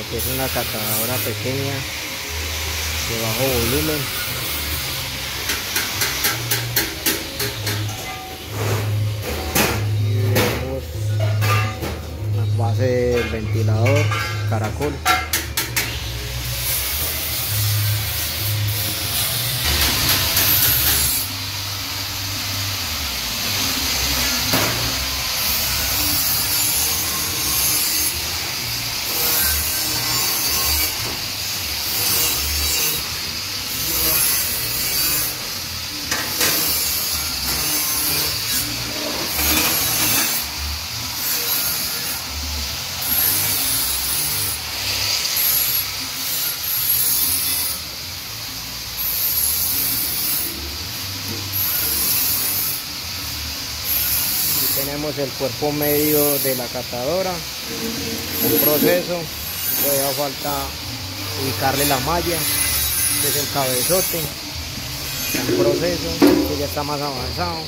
que es una catadora pequeña de bajo volumen. Y vemos la base del ventilador caracol. Tenemos el cuerpo medio de la catadora, un proceso, todavía falta ubicarle la malla, que es el cabezote, un proceso que ya está más avanzado.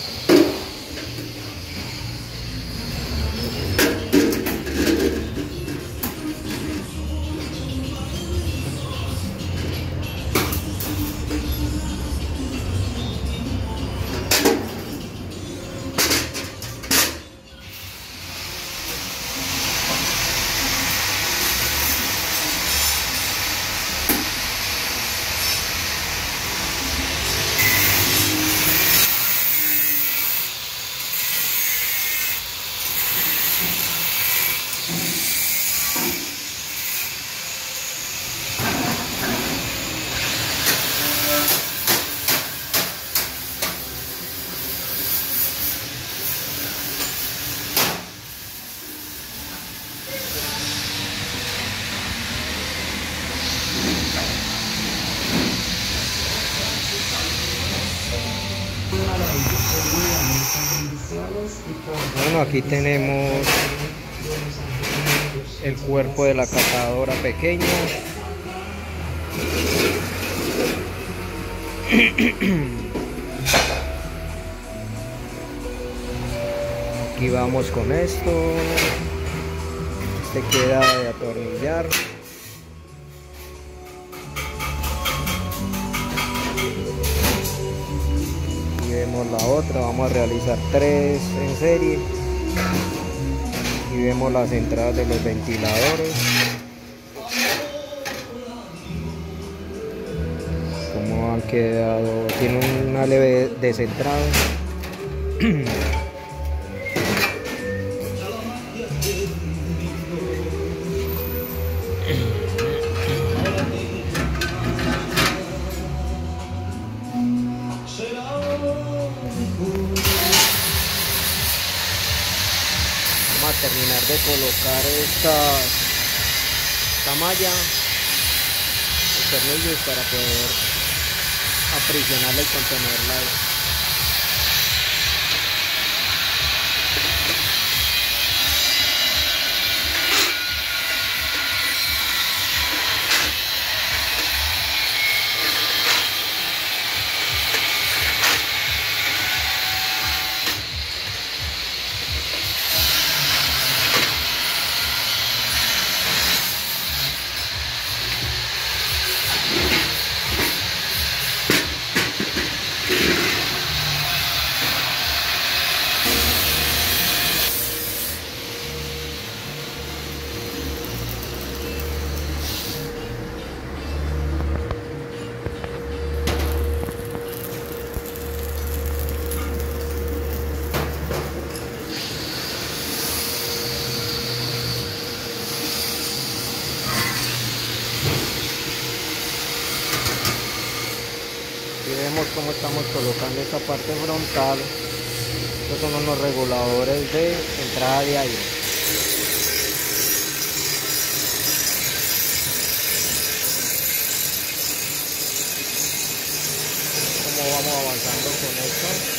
Bueno, aquí tenemos el cuerpo de la catadora pequeña. Aquí vamos con esto. Este queda de atornillar. Vemos la otra, vamos a realizar 3 en serie y vemos las entradas de los ventiladores, como han quedado, tiene una leve descentrado. Vamos a terminar de colocar esta malla, los tornillos, para poder aprisionarla y contenerla ahí. Y vemos cómo estamos colocando esta parte frontal. Estos son unos reguladores de entrada de aire. Cómo vamos avanzando con esto.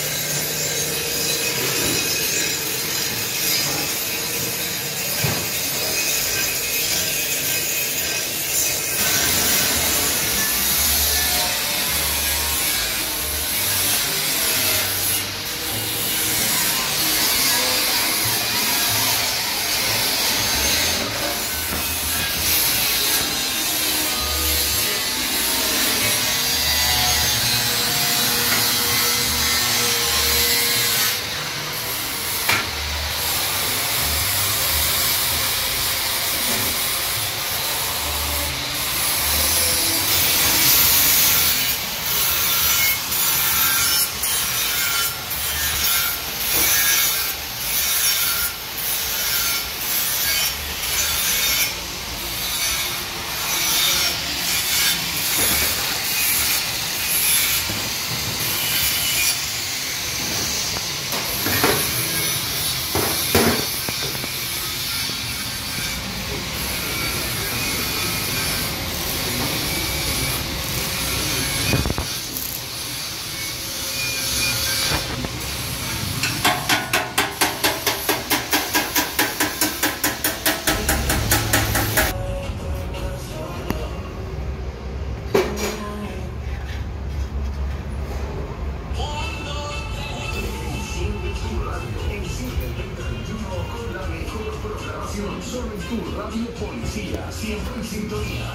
Tu radio policía, siempre en sintonía.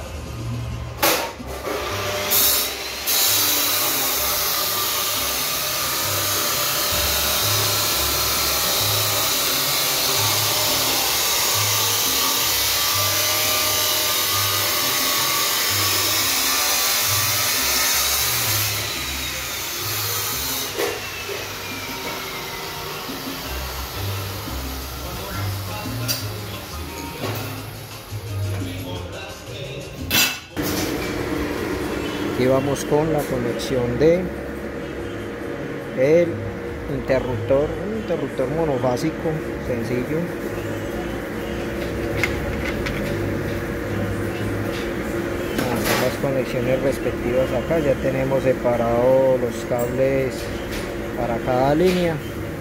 Aquí vamos con la conexión de el interruptor, un interruptor monofásico sencillo. Vamos a hacer las conexiones respectivas acá. Ya tenemos separados los cables para cada línea.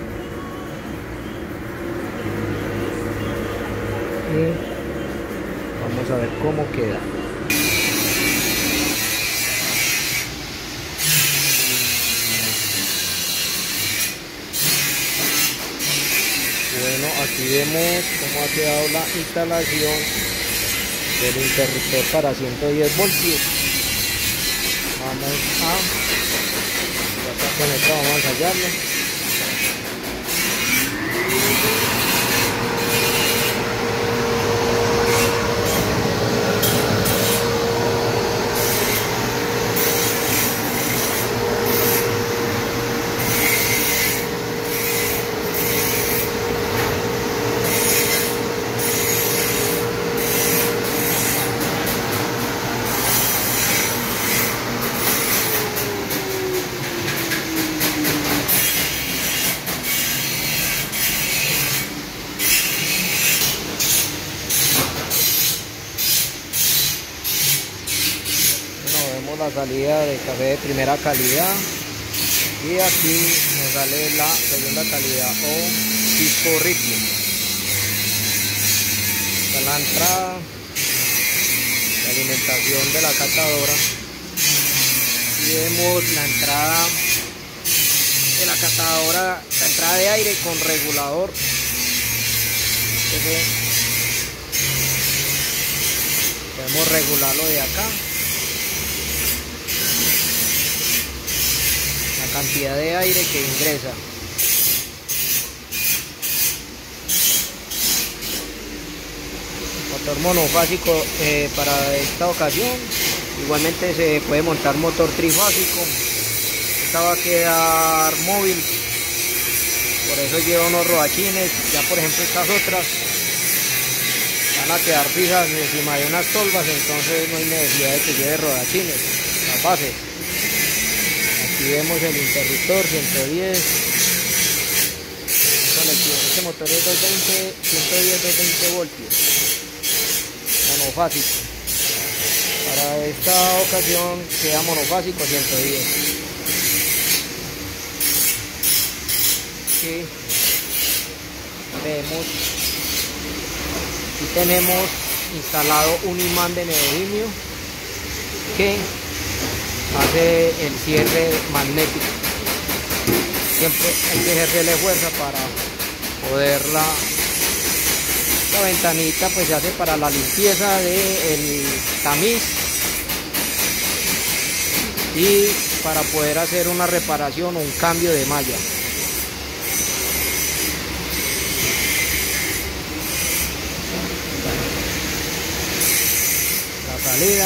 Y vamos a ver cómo queda. Bueno, aquí vemos cómo ha quedado la instalación del interruptor para 110 voltios. Vamos a, ya está conectado, vamos a ensayarlo. La salida de café de primera calidad y aquí nos sale la segunda calidad o Cisco Ripio. Esta es la entrada de alimentación de la catadora y vemos la entrada de la catadora, la entrada de aire con regulador. Podemos regularlo de acá, cantidad de aire que ingresa. Motor monofásico para esta ocasión. Igualmente se puede montar motor trifásico. Esta va a quedar móvil, por eso lleva unos rodachines. Ya por ejemplo estas otras van a quedar fijas encima de unas tolvas, entonces no hay necesidad de que lleve rodachines, las bases. Aquí vemos el interruptor 110. Este motor es 220, 110, 220 voltios. Monofásico. Para esta ocasión queda monofásico 110. Aquí vemos, aquí tenemos instalado un imán de neodimio que hace el cierre magnético. Siempre hay que ejercerle fuerza para poder la ventanita, pues se hace para la limpieza del tamiz y para poder hacer una reparación o un cambio de malla. La salida.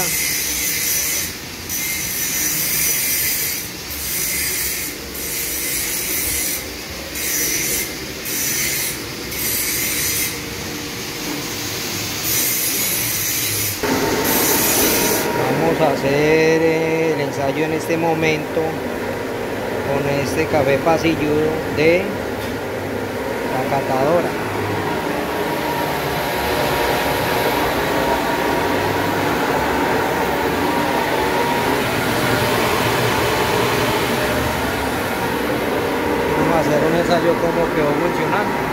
Vamos a hacer el ensayo en este momento con este café pasilludo de la catadora. Vamos a hacer un ensayo como quedó funcionando.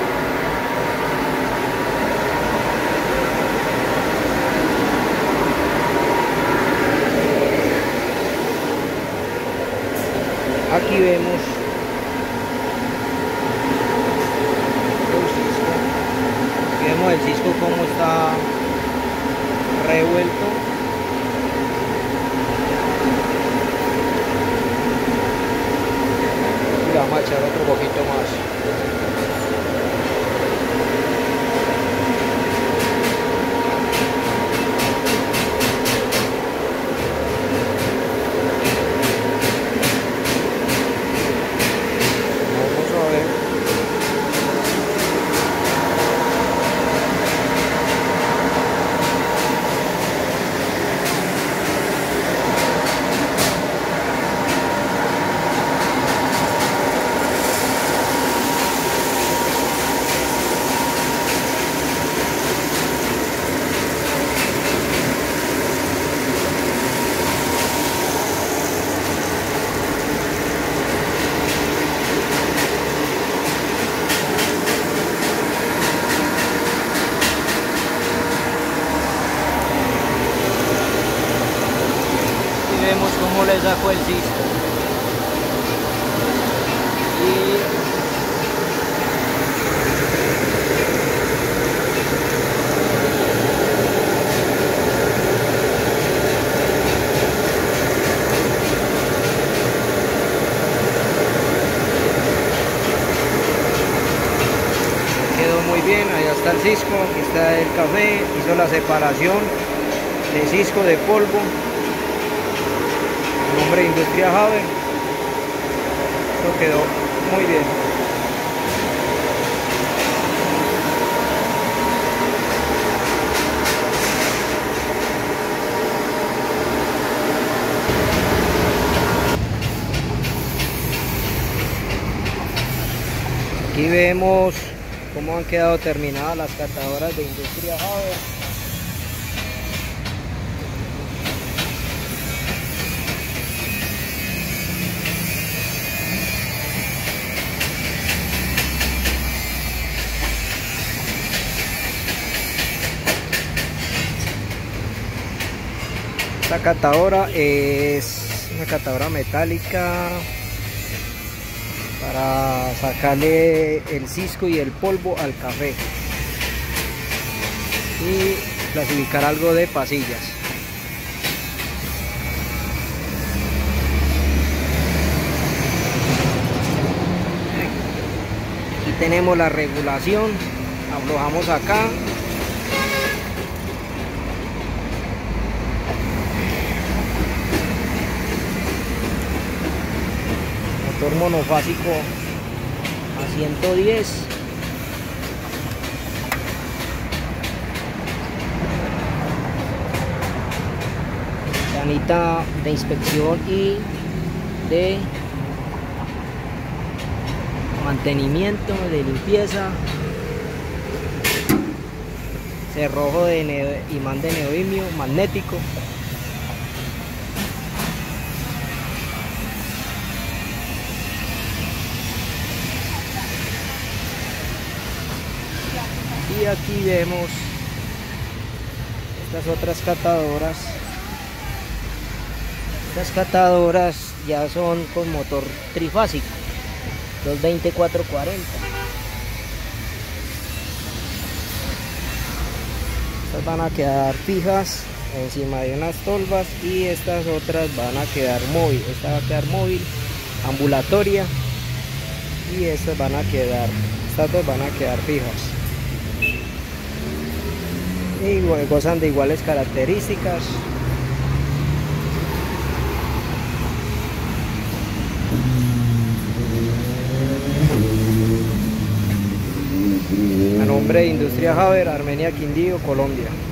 Aquí vemos el Cisco cómo está vemos cómo le sacó el cisco. Quedó muy bien, allá está el cisco, aquí está el café, hizo la separación de cisco de polvo, el nombre de Industria Haber, esto quedó muy bien. Aquí vemos cómo han quedado terminadas las catadoras de Industria Haber. Esta catadora es una catadora metálica para sacarle el cisco y el polvo al café y clasificar algo de pasillas. Aquí tenemos la regulación, aflojamos acá. Motor monofásico a 110. Canita de inspección y de mantenimiento, de limpieza. Cerrojo de imán de neodimio magnético. Y aquí vemos estas otras catadoras. Estas catadoras ya son con motor trifásico 220/440. Estas van a quedar fijas encima de unas tolvas y estas otras van a quedar móvil. Esta va a quedar móvil, ambulatoria, y estas dos van a quedar fijas. Y gozan de iguales características. A nombre de Industria Haber, Armenia, Quindío, Colombia.